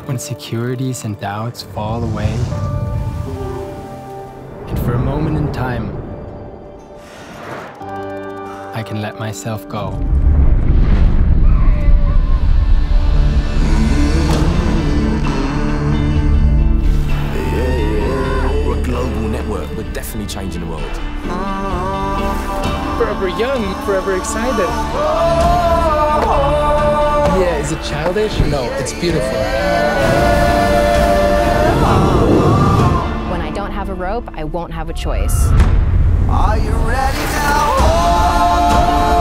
when insecurities and doubts fall away, and for a moment in time, I can let myself go. We're a global network. We're definitely changing the world. Forever young, forever excited. Yeah, is it childish? No, it's beautiful. When I don't have a rope, I won't have a choice. Are you ready now?